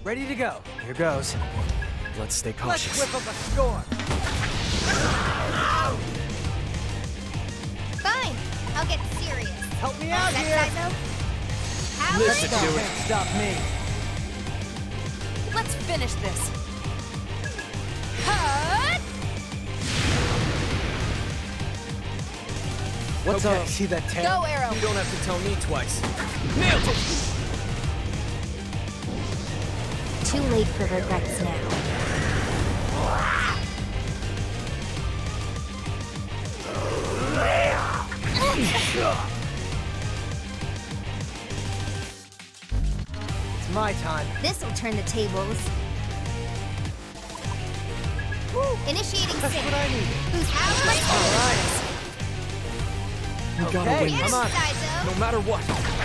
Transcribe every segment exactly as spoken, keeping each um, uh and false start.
Ready to go. Here goes. Let's stay cautious. Let's whip up a storm. Fine. I'll get serious. Help me out Set here. Sizo? How Listen let's to go. it. Can't stop me. Let's finish this. Cut! What's Okay, up? see that tail? Go, Arrow. You don't have to tell me twice. Nailed it! Too late for regrets now. It's my time. This'll turn the tables. Initiating That's sync. what I need. Who's power? All right. We gotta Okay, win Get this. him, on. Sizo. No matter what.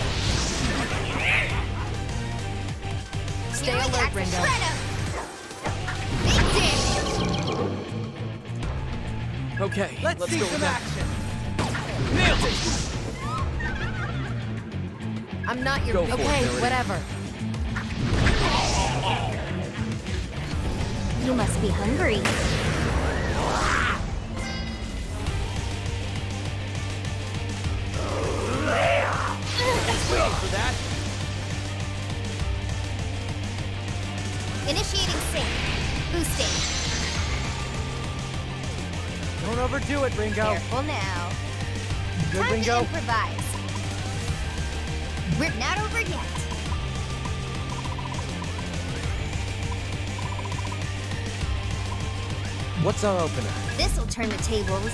Stay Healing alert, axe Ringo. shred 'em. Big damage. Okay, Let's, let's see go some with that. action. Nailed it! I'm not your Go for it, okay, Melody. whatever. You must be hungry. Waiting for that. Initiating sync. Boosting. Don't overdo it, Ringo. Careful now. Good, Time Ringo. to improvise. We're not over yet. What's our opener? This'll turn the tables.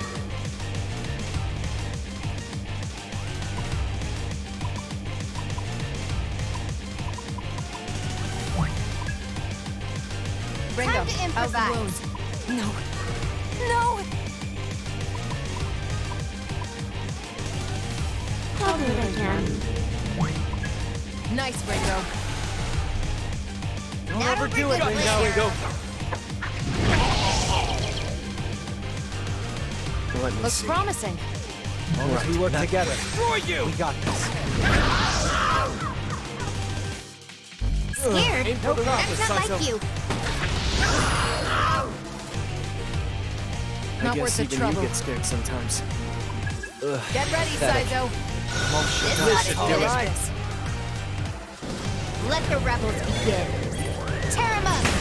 Ringo, Time to how's the improvise. wounds? No. No! I'll do what I can. Nice, Ringo. Don't Not overdo over it, good, Ringo. Ringo. Let me Looks see. promising. As long as we work Now- together, Destroy you! we got this. Scared? Aim for the That's rocket, not Sizo. like you. I Not guess worth the even trouble. you get scared sometimes. Ugh. Get ready, Pathetic. Sizo. Well, This shit. ought to do finish it. this. Let the rebels begin. Tear 'em up.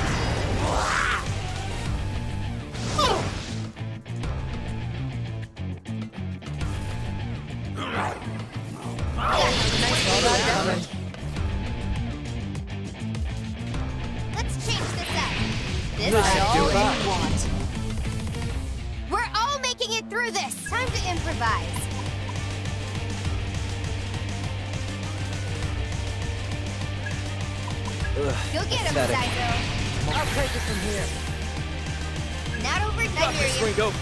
Let's change this up. This Let's is do all it. you want. We're all making it through this. Time to improvise. Ugh. Go get him, Pathetic. Sizo. I'll take it from here. Not over. I Got hear this, you. Ringo.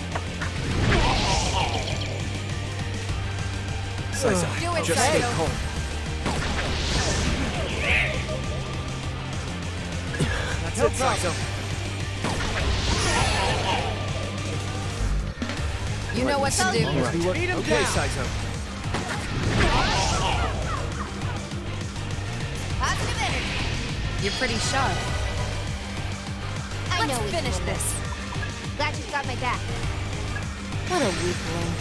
Sizo, Do it, just Sizo. stay calm. That's No it, problem. Sizo. You know what to do. All right. We work- Beat him Okay, down. Sizo. Positive energy. You're pretty sharp. I know Let's we finish can win this. Glad you've got my back. What a weak link.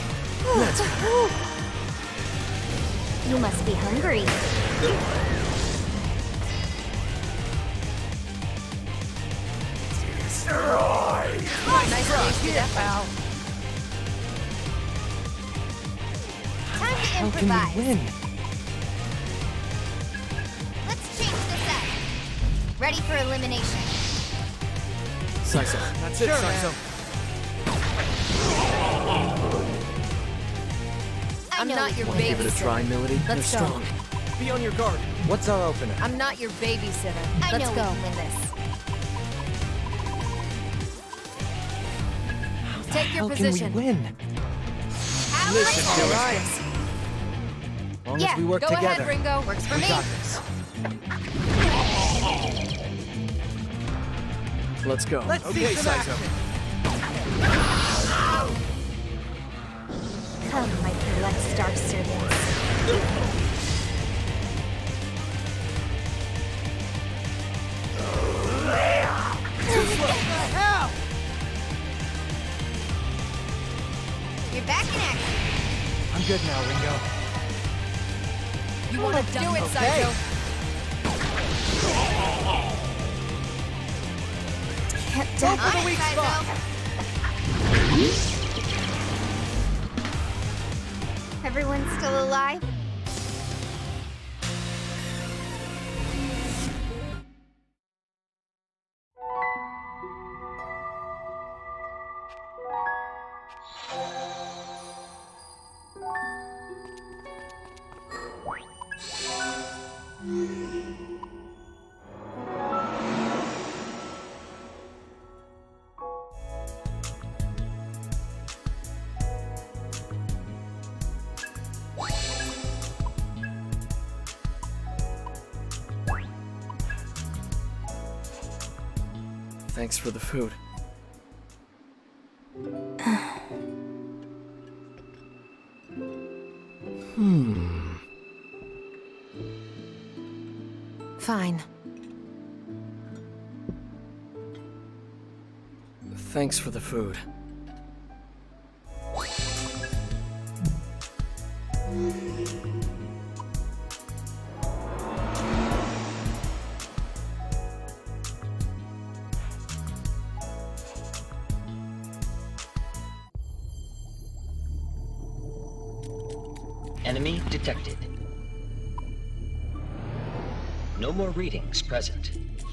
You must be hungry. Nice reach to death bow. Time to How can improvise. we win? Let's change this up. Ready for elimination. Sizo, that's it, Sure, Sizo. I I'm know not we your can Give it a babysitter. try, Melody. You're Let's go. strong. Be on your guard. What's our opener? I'm not your babysitter. I Let's know go. we can win this. Take your How position. can we win? How Listen, right? do it. Right. As long Yeah, as we work Go together, ahead, Ringo. Works for we me. got this. Let's go. Let's okay, see some Sizo. action. Come, my beloved star servants. I'm good now, Ringo. You want to do it, Okay. Psycho? Can't Go die. for the weak spot. Everyone's still alive? Thanks for the food. Hmm. Fine. Thanks for the food. Enemy detected. No more readings present.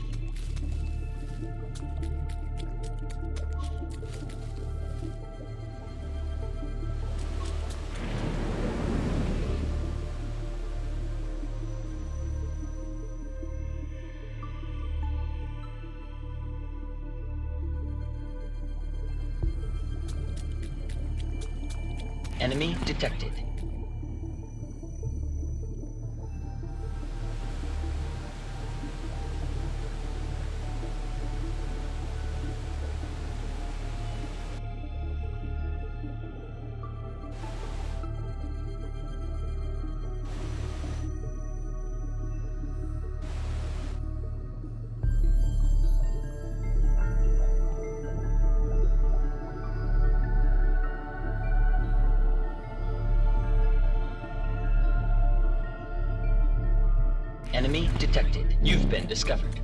Enemy detected. Enemy detected. You've been discovered.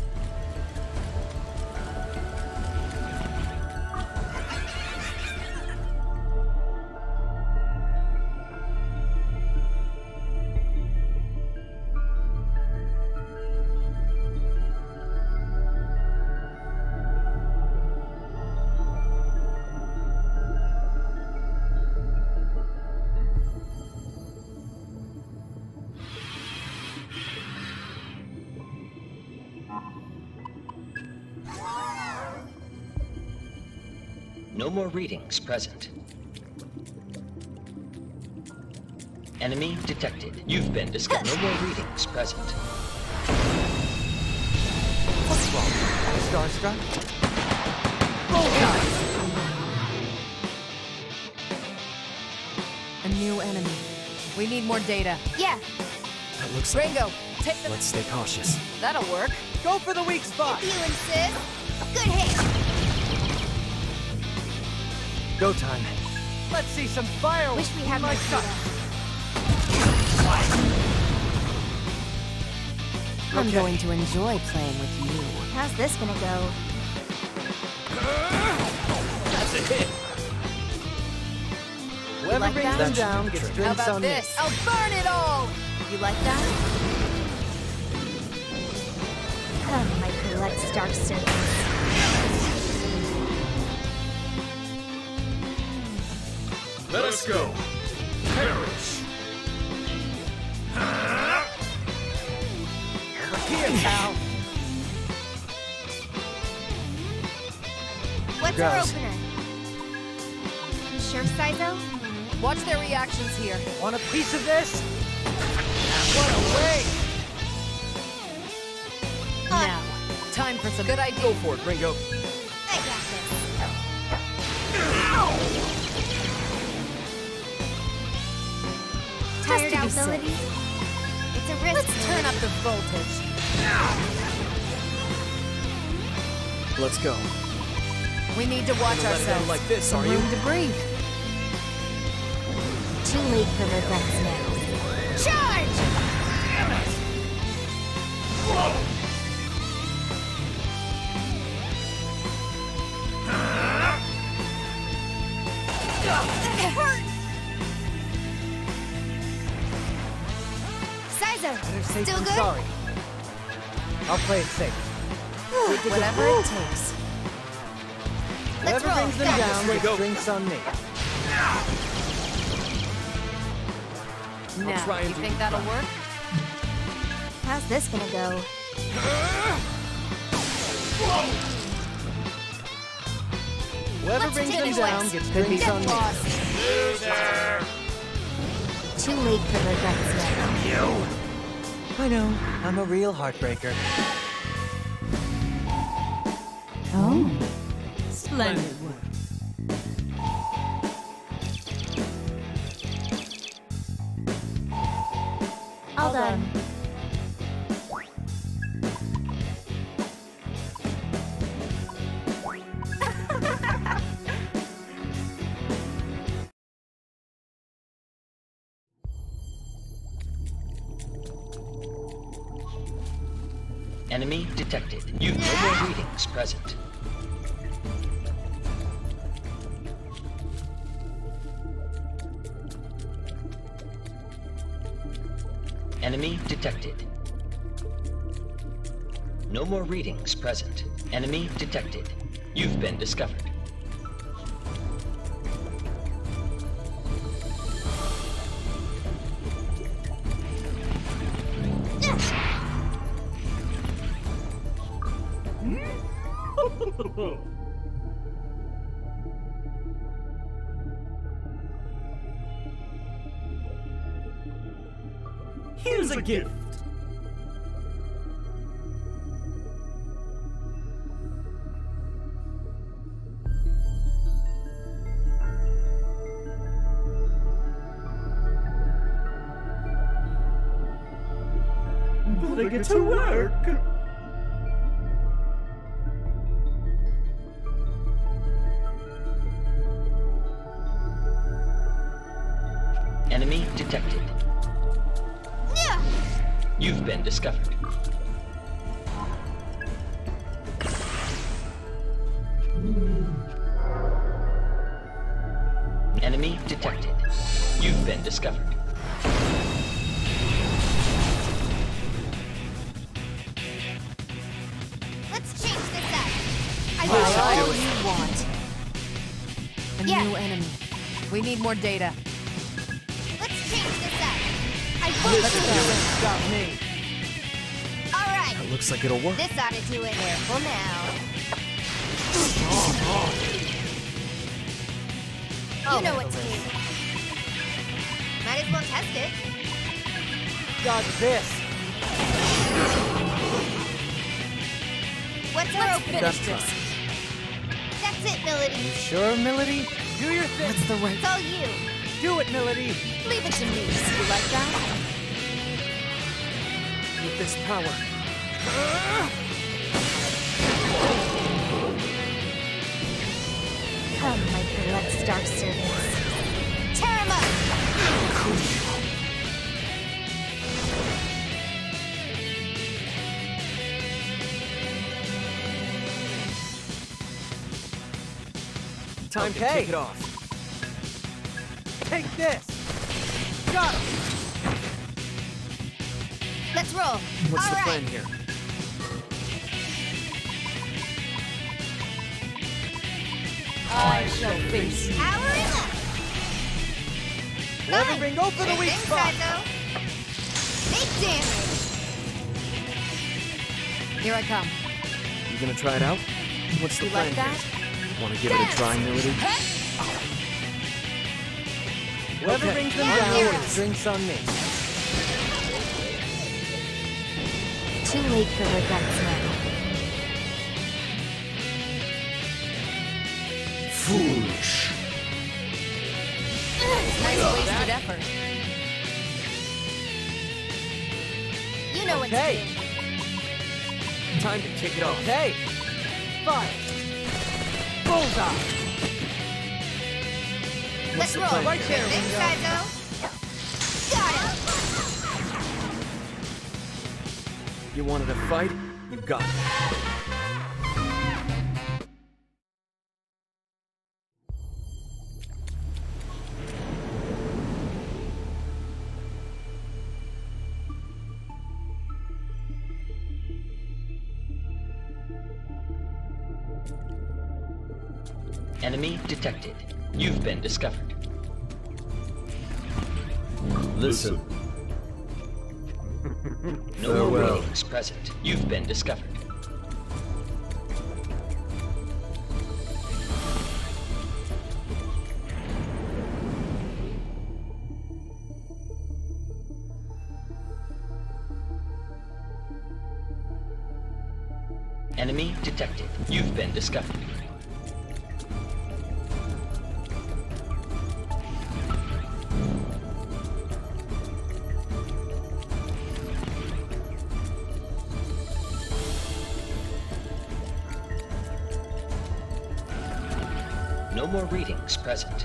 No more readings present. Enemy detected. You've been discovered. No more readings present. What's wrong? Starstruck? A new enemy. We need more data. Yeah. That looks like... Ringo, take the... Let's stay cautious. That'll work. Go for the weak spot. You insist? Good hit. Go time. Let's see some fireworks. Wish we had more stuff. I'm Okay. going to enjoy playing with you. How's this gonna go? That's a hit. Whoever like brings that? them That should down be gets tricky. drinks How about on this? me. I'll burn it all! You like that? Oh, my collect star servants. Let us go. Perish. Here, pal. What's Guys. our opener? You sure, Sizo? Watch their reactions here. Want a piece of this? What a waste! Now, time for some... Good idea. Go for it, Ringo. I got this. Tired to out, be safe. ability? It's a risk. Let's turn up the voltage. Let's go. We need to watch Gonna let it end ourselves. like this, Some are you? room to breathe. Too late for regrets now. Charge! Damn it! Whoa! It hurt! Sizo, Better safe still than good? sorry. I'll play it safe. Whatever it takes. Let's Whoever roll. brings them Go. down gets drinks on me. Now, try and you do think the that'll try. work? How's this gonna go? Whoever Let's brings take them it down away. gets Could be drinks on some me. loss. Loser! Too late for regrets now. You! I know, I'm a real heartbreaker. Oh. Splendid work. All done. Enemy detected. You've no more readings present. Enemy detected. No more readings present. Enemy detected. You've been discovered. Here's a gift. Better get to work. Enemy detected. Yeah. You've been discovered. Enemy detected. You've been discovered. Let's change this up. I Try wish all do it. you want. A Yeah. new enemy. We need more data. Let's change this up. I Let's wish go. Stop me. All right. That looks like it'll work. This ought to do it. Careful now. You know what to do. Might as well test it. Got this. What's our Let's opening? finish this. That's it, Melody. You sure, Melody? Do your thing. What's the right? It's all you. Do it, Melody. Leave it to me. You like that? With this power. Come, my blood star servants. Tear him up! Time to Okay. kick it off. Take this. Got him. Let's roll. What's all the right. plan here? I shall face you. Powering up. Whoever Fine. bring over the Sure weak thing, spot. Sizo. Big damage. Here I come. You gonna try it out? What's the You plan like that? here? Wanna give it a try, Melody? Whoever Okay. brings them Yeah, down yeah. gets drinks on me. Too late for regrets now. Foolish. Nice wasted effort. You know Okay. what to do. Time to kick it off. Okay. Fire. Bullseye. What's Let's the roll. plan Right here? there, Thanks, Ringo. Sizo. You wanted a fight? You got it. Enemy detected. You've been discovered. Listen. No more Farewell. ratings present. You've been discovered. Enemy detected. You've been discovered. No more readings present.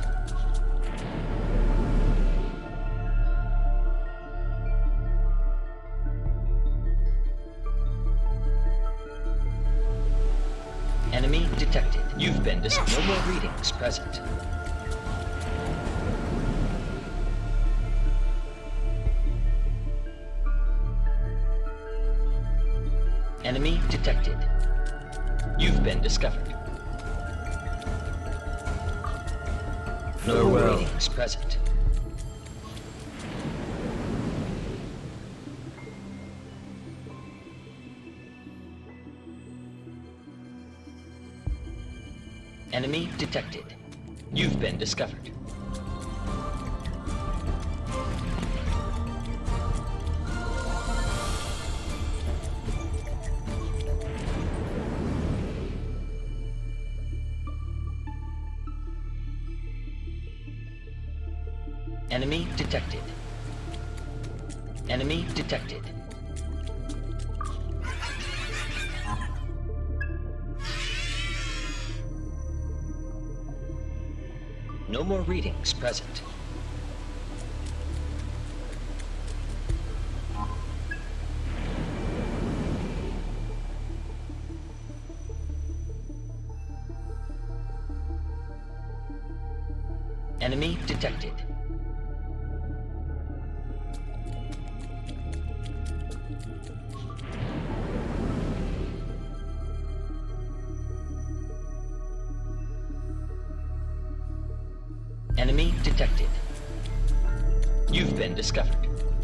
Enemy detected. You've been dis- No more readings present. Enemy detected. You've been discovered. No more Farewell. readings present. Enemy detected. You've been discovered. Enemy detected. Enemy detected. No more readings present. Enemy detected. Enemy detected. You've been discovered.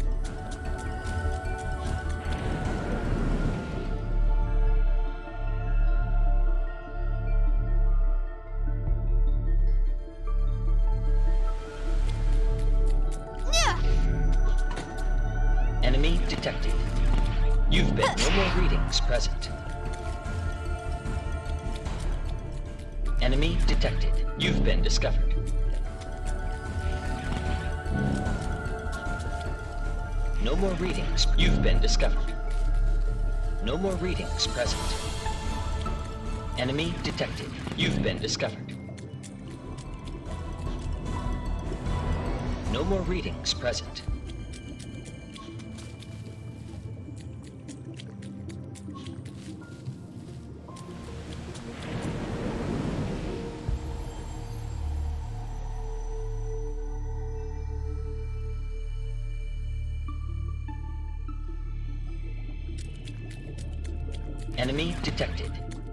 Enemy detected. You've been no more readings present. Enemy detected. You've been discovered. No more readings. You've been discovered. No more readings present. Enemy detected. You've been discovered. No more readings present. Enemy detected.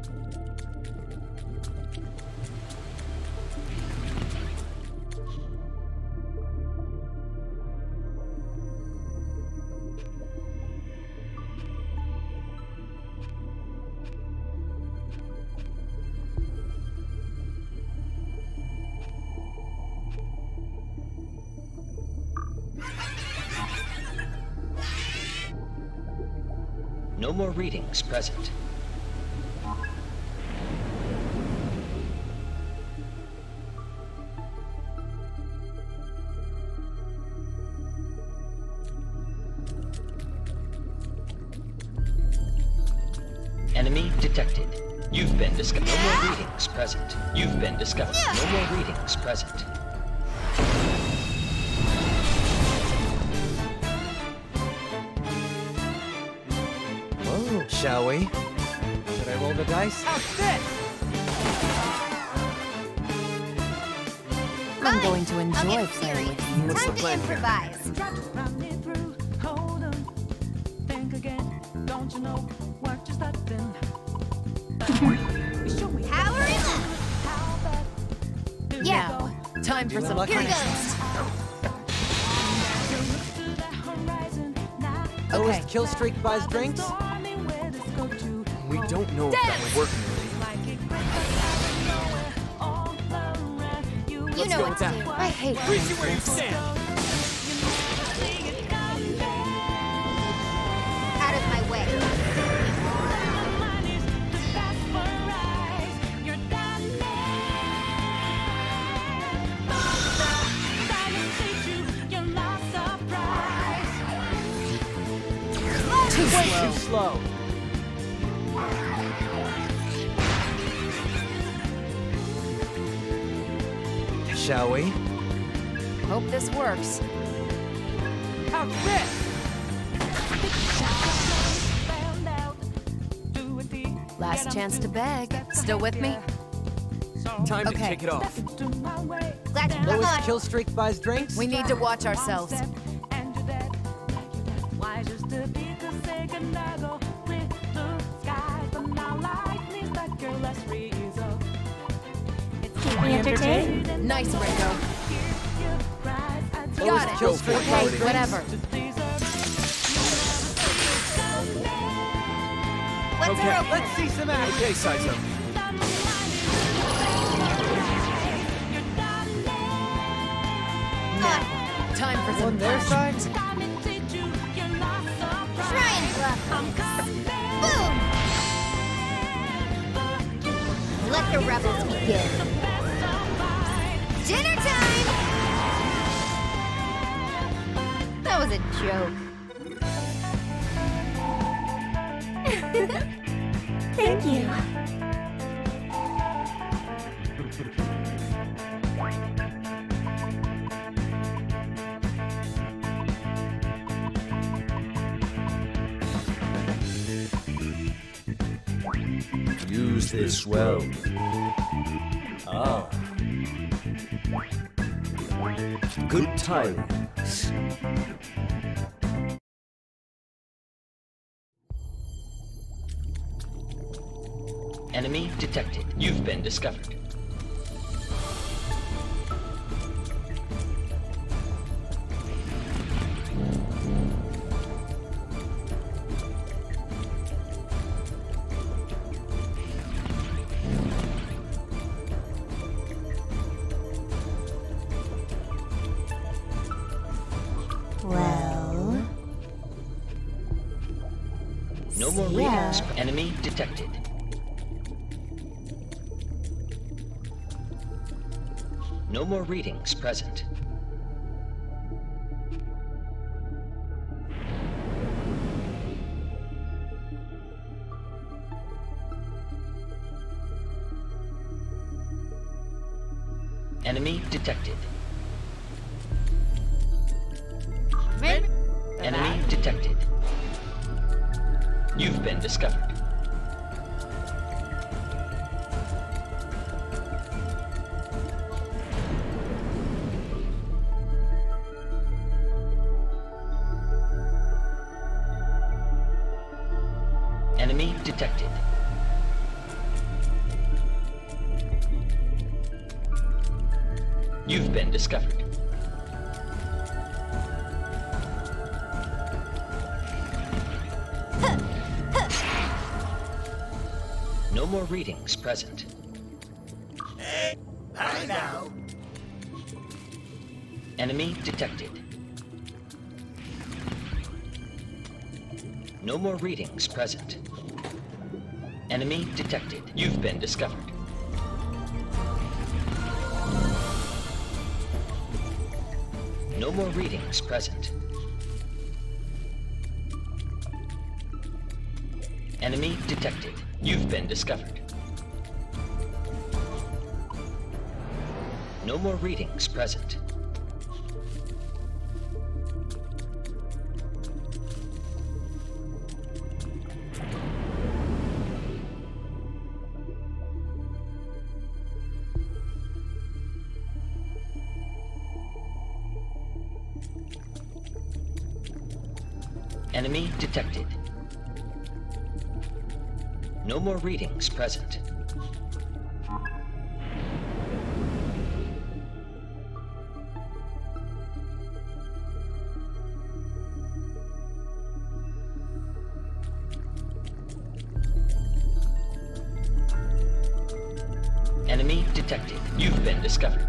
No more readings present. Enemy detected. You've been discovered. No more readings present. You've been discovered. No more readings present. Well, Shall we? Should I roll the dice? I'm Fine. going to I'll enjoy get playing serious. with you. What's Time the to plan here? improvise. Powering up. Yeah. Now, time for some luck? Here punishment. goes. Lowest kill streak buys drinks? We don't know if that'll work, Lily. You Let's know go what with to that. do. I hate Freeze you where you stand. Out of my way. too Way slow. too slow. Shall we? Hope this works. Last chance to beg. Still with me? Time to Okay. kick it off. Glad to come Lowest on. kill streak buys drinks? We need to watch ourselves. Keep me entertained. Nice, Ringo. Lowest Got it. kill streak Okay, buys drinks? whatever. What's Okay. our opener? Let's see some action. Okay, Saizo. On. Time for some On their punishment. side? Try and bluff. Boom! Let the rebels begin. Dinner time! That was a joke. Thank you. Use this well. Ah. Good timing. Enemy detected. You've been discovered. Well, No more Yeah. readings. Enemy detected. No more readings present. Enemy detected. Enemy detected. You've been discovered. Enemy detected. You've been discovered. No more readings present. I know. Enemy detected. No more readings present. Enemy detected. You've been discovered. No more readings present. Enemy detected. You've been discovered. No more readings present. Enemy detected. No more readings present. Enemy detected. You've been discovered.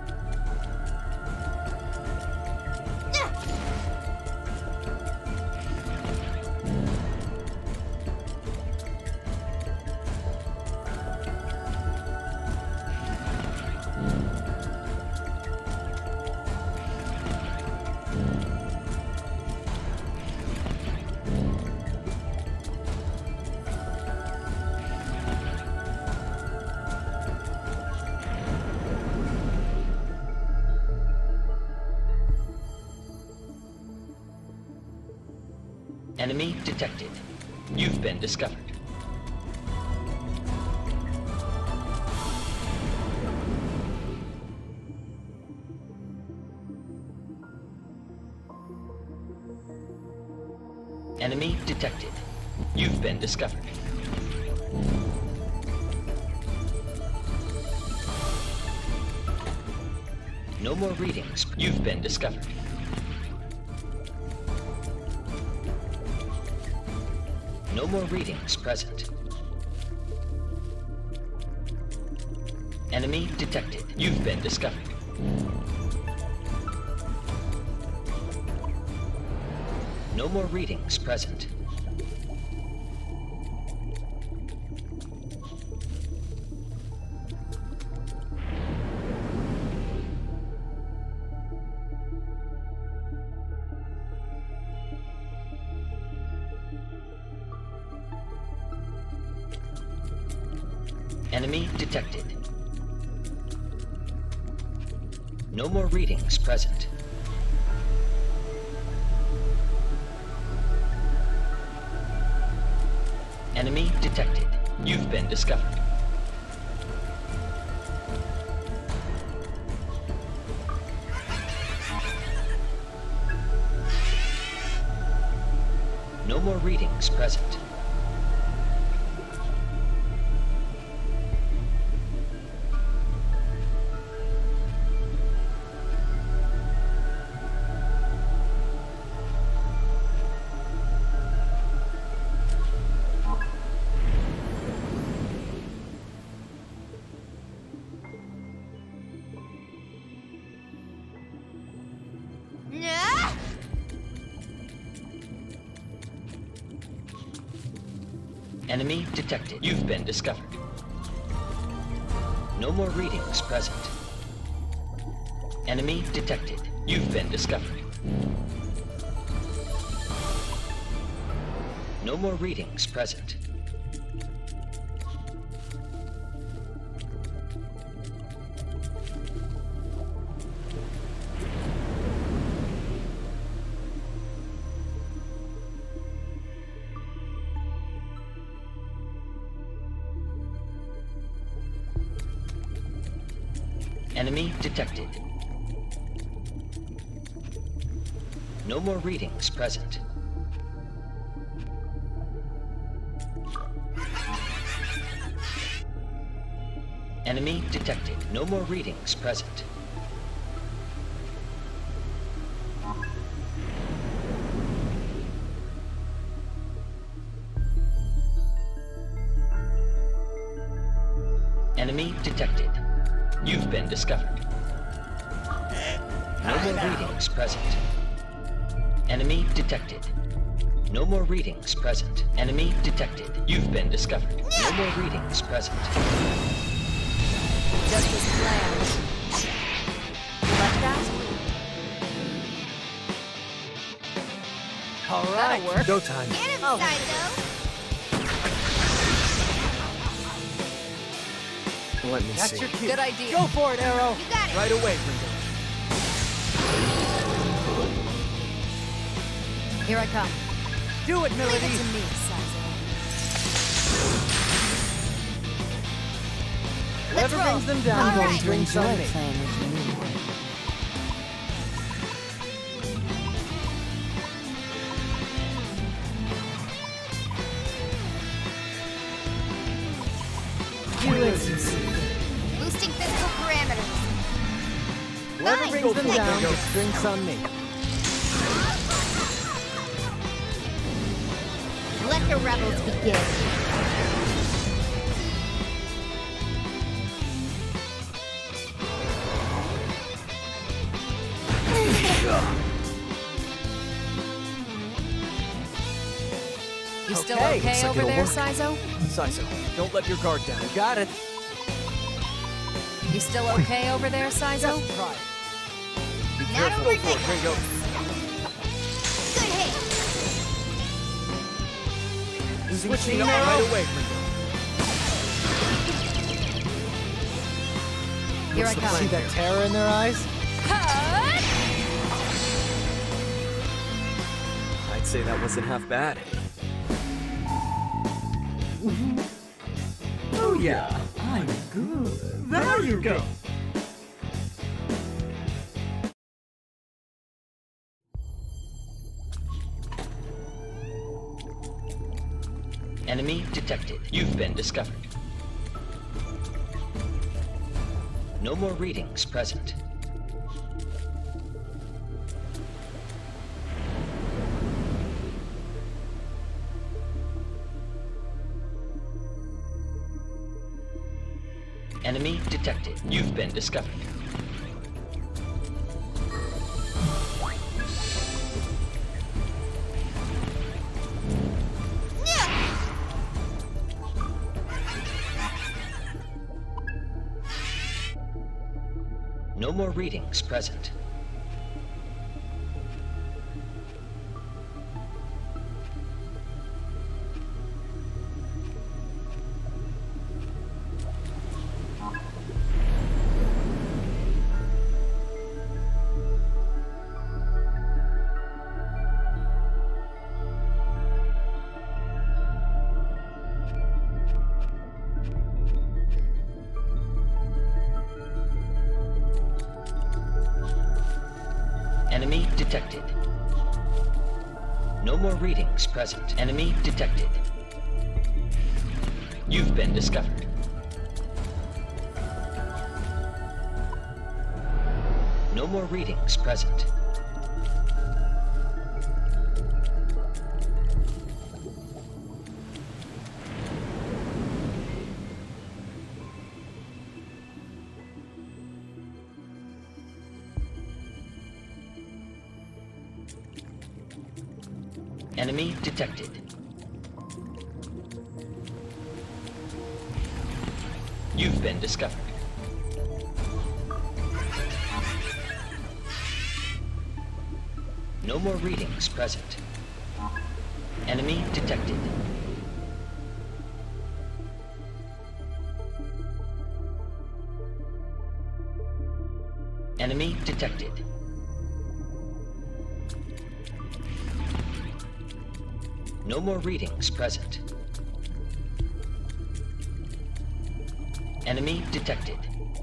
Enemy detected. You've been discovered. Enemy detected. You've been discovered. No more readings. You've been discovered. No more readings present. Enemy detected. You've been discovered. No more readings present. Enemy detected. No more readings present. Enemy detected. You've been discovered. No more readings present. Enemy detected. You've been discovered. No more readings present. Enemy detected. You've been discovered. No more readings present. Enemy detected. No more readings present. Enemy detected. No more readings present. Enemy detected. You've been discovered. No more readings present. Enemy detected. No more readings present. Enemy detected. You've been discovered. No more readings present. Just as planned. You like that? All That'll right, work. go time. Get him, Oh. Psycho! Let me That's see. your cue. Good idea. Go for it, Arrow. You got it! Right away, Brenda. Here I come. Do it, Leave Melody. it to me, Psycho. Whoever Let's roll. brings them down, All going right. to bring some me. playing with you. few instances. Boosting physical parameters. Whoever Fine. brings them Thank down you. gets drinks on me. Let the rebels begin. You still Okay, okay, looks like over it'll there, work. Sizo? Sizo, don't let your guard down. You got it. You still okay over there, Sizo? Just try it. Be Not careful. over Go for it, Ringo. Good hit. Switching up right away, Ringo. Here I What's the come. plan? See that terror in their eyes? Cut! I'd say that wasn't half bad. Oh yeah, I'm good. There you go. Enemy detected. You've been discovered. No more readings present. Enemy detected. You've been discovered. No more readings present. Enemy detected. No more readings present. Enemy detected. You've been discovered. No more readings present. Enemy detected. You've been discovered. No more readings present. Enemy detected. Enemy detected. No more readings present. Enemy detected.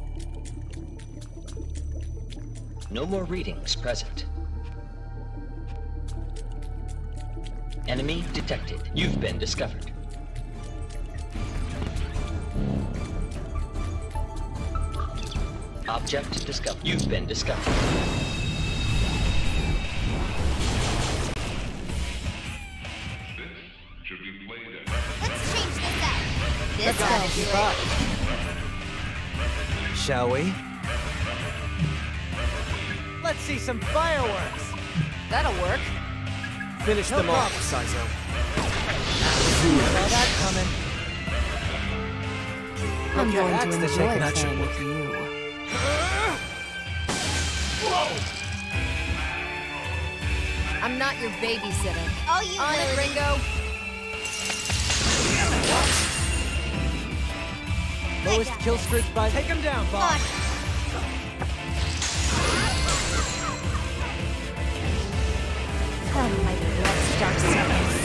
No more readings present. Enemy detected. You've been discovered. Object discovered. You've been discovered. Let's change this up. This Let's ought go. to do Keep it. up. Shall we? Let's see some fireworks. That'll work. Finish No them off, problem. Sizo. Saw that coming. I'm Okay, going that's to the enjoy shaking. That playing should with you. I'm not your babysitter. Oh, you On it, little- Ringo. Lowest got kill this. streak by... Take him down, boss. On. Come, my blood's dark secrets.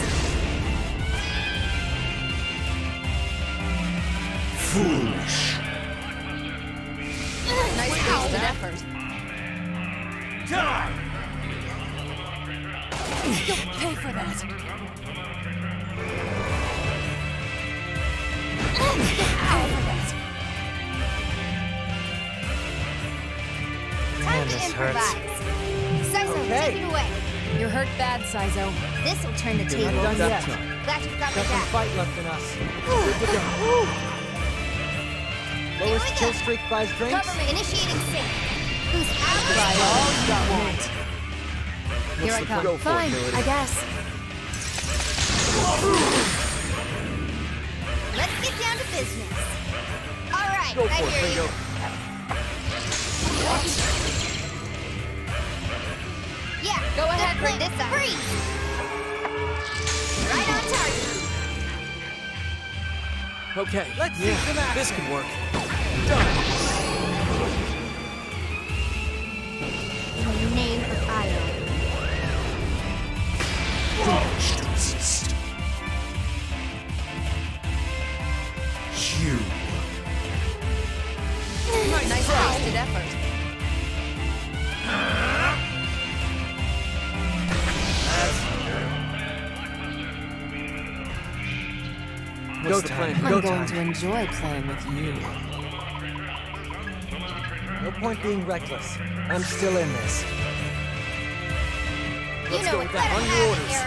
Foolish. Nice wasted effort. Die! You'll pay for that. You'll pay for that. to improvise. Saizo, Okay. take it away. You're hurt bad, Saizo. This will turn the Not table. done yet. Glad you've got my Got some back. fight left in us. Here Lowest we go. kill streak buys drinks. Cover me. Initiating sync. Who's out? Try all you want. Here I the come. go for it, Fine, Milady. I guess. Let's get down to business. All right, Go I for it, hear you. Bingo. Yeah, Go ahead, good Lina. this side. Freeze. Right on target. Okay. Let's see yeah, some action. this could work. Done. Name of Io. You. Nice wasted effort. Go the time. plan? I'm Go going time. to enjoy playing with you. No point being reckless. I'm still in this. You Let's know go what? with Let that. him On your have orders. it,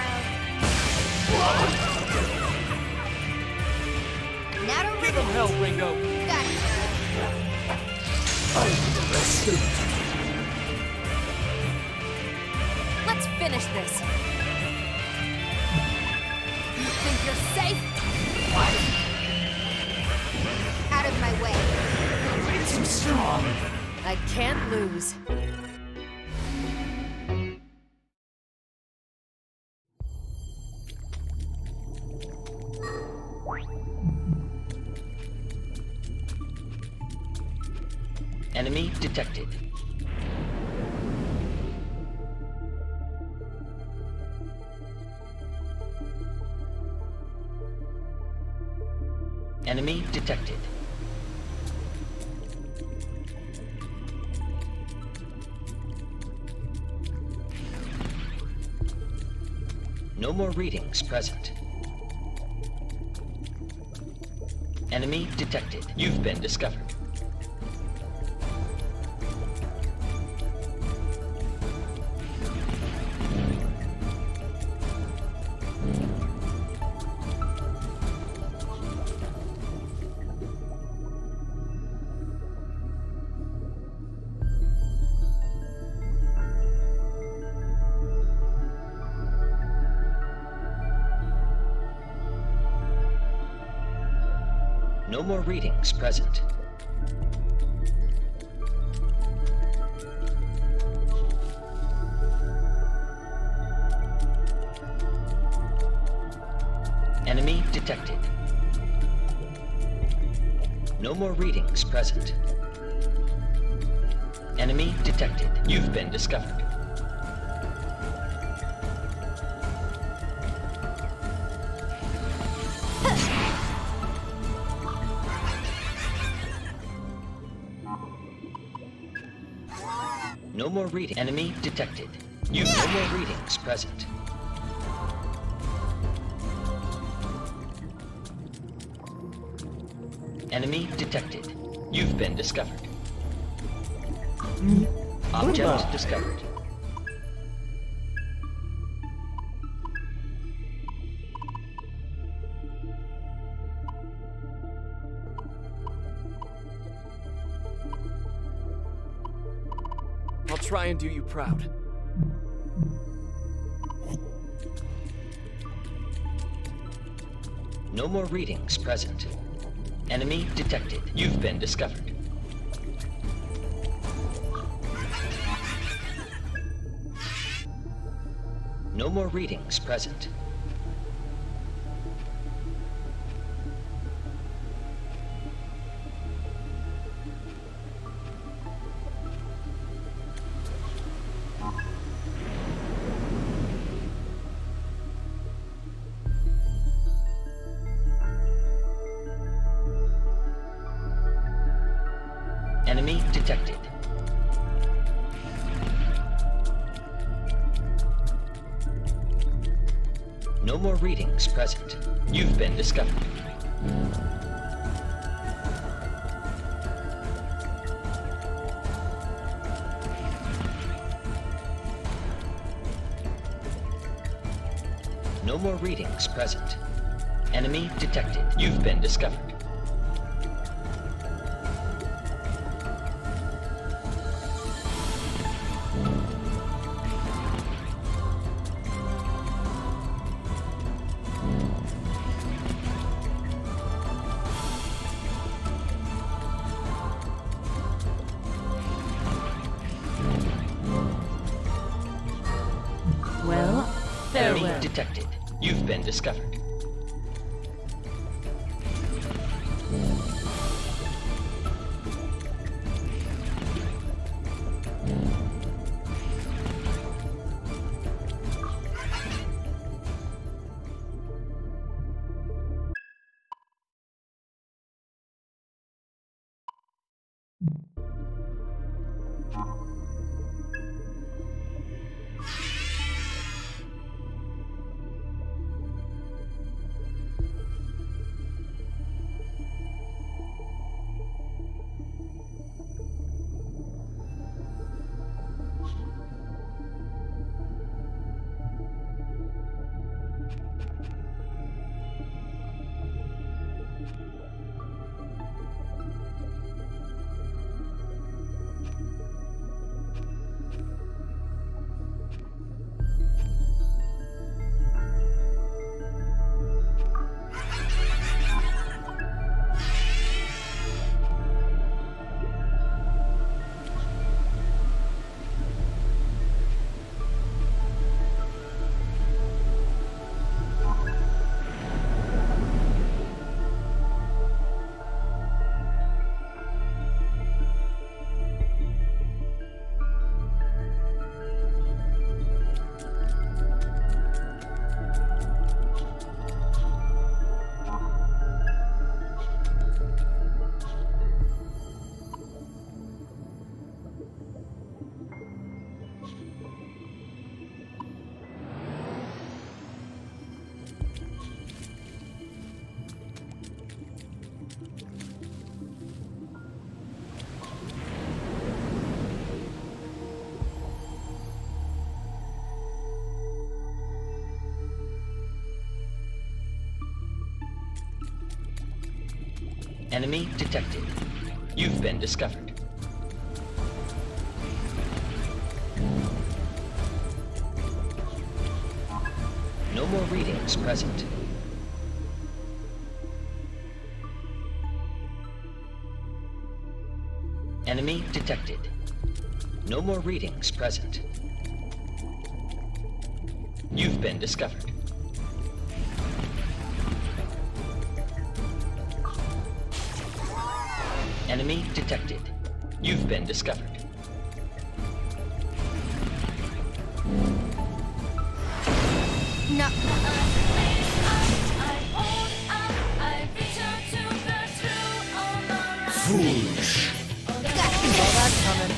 Arrow. Now to Give him hell, Ringo. Got it, Let's finish this. You think you're safe? Arrow. Out of my way. Too strong. I can't lose. Enemy detected. Enemy detected. No more readings present. Enemy detected. You've been discovered. No more readings present. Enemy detected. No more readings present. Enemy detected. You've been discovered. No more reading. Enemy detected. You've no more readings present. Enemy detected. You've been discovered. Object discovered. I'll try and do you proud. No more readings present. Enemy detected. You've been discovered. No more readings present. Enemy detected. No more readings present. You've been discovered. No more readings present. Enemy detected. You've been discovered. Well, Enemy farewell. detected. You've been discovered. Enemy detected. You've been discovered. No more readings present. Enemy detected. No more readings present. You've been discovered. Enemy detected. You've been discovered. No. Foolish. All that coming.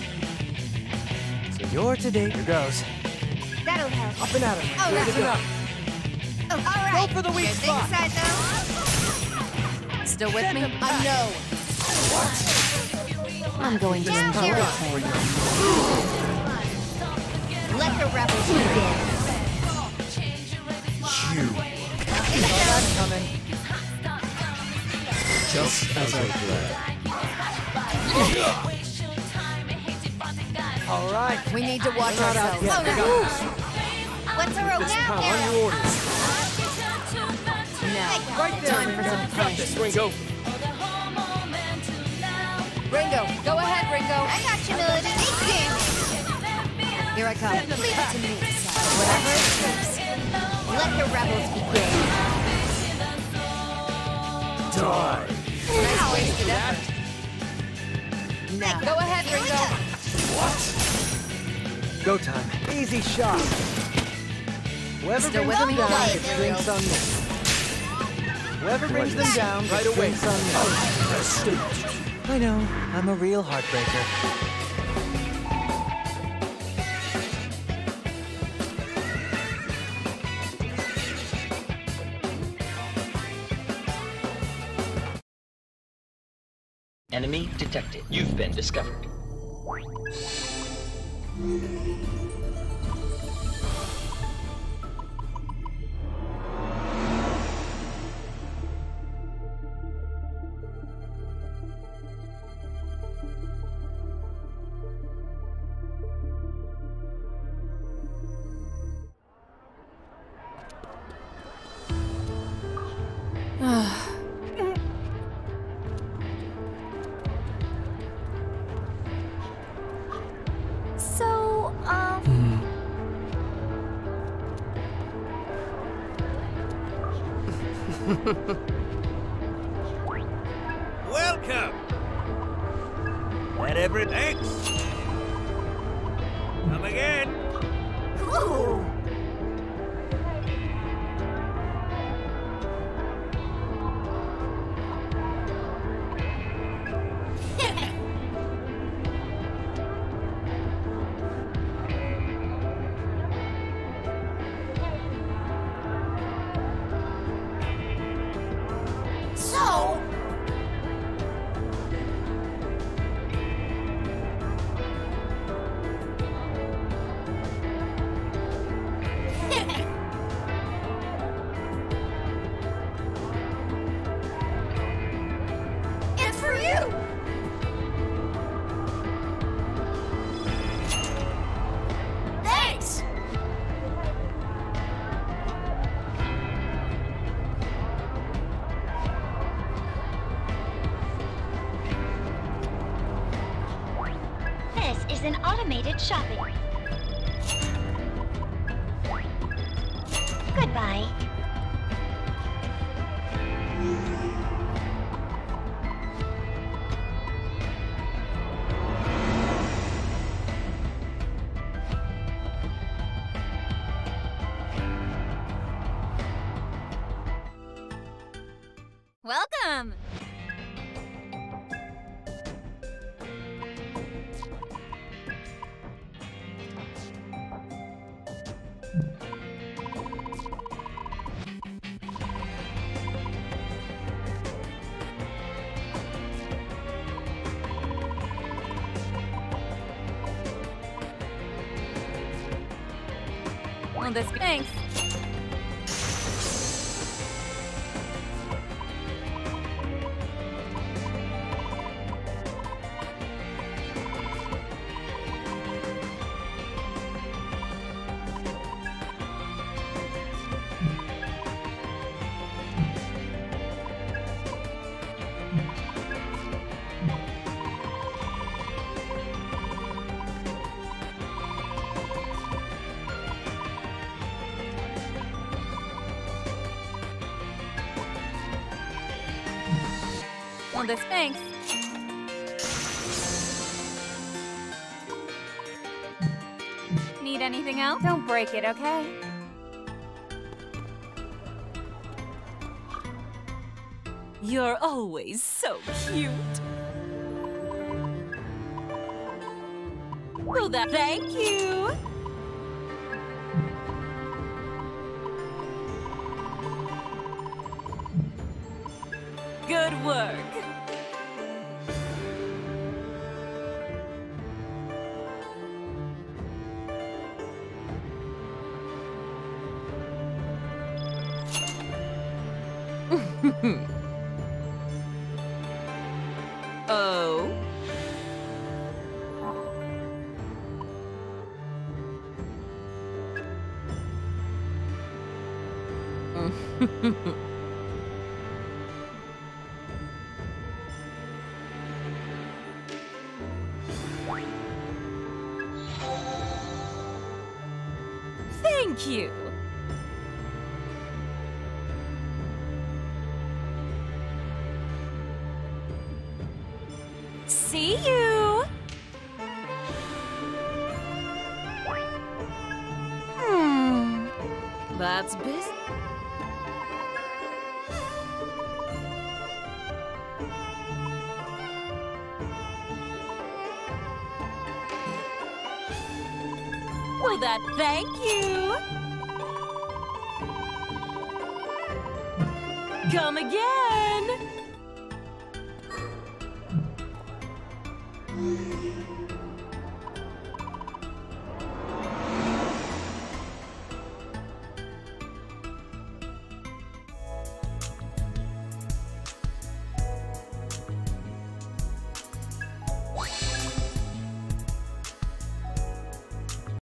So you're today. Here goes. That'll help. Up and at him. Oh, Good no. enough. Oh, all right. Go for the weak Good thing spot. aside, though. Still with me? A no. I'm going to Down enjoy here. it. Let the rebels begin. You. All that coming. Just as I planned. All right. We need to watch We're not out ourselves. yet. Oh, no. What's a rope now, On Arrow? your orders. Now, Right there, time for Ringo. some Got punishment. this, Ringo. Ringo, go ahead, Ringo. I got you, Melody. Thank you. Here I come. Leave it to me. Whatever it takes. Let the rebels begin. Die. Nice wasted effort. Now, go ahead, Here we Ringo. Go time. Easy shot. Whoever Still brings with them me? down Play, gets Ringo. drinks on me. Whoever brings them down Right gets away. drinks on me. I know. I'm a real heartbreaker. Enemy detected. You've been discovered. Welcome! Let every thanks! Come again! Ooh. So... It's for you! Thanks! This is an automated shopping. Goodbye. Welcome! Well, this thanks. Well, this thanks. Need anything else? Don't break it, okay? You're always so cute. Well, that thank you. Good work. Oh. Thank you. See you. Hmm. That's busy. Well, that thank you. Come again.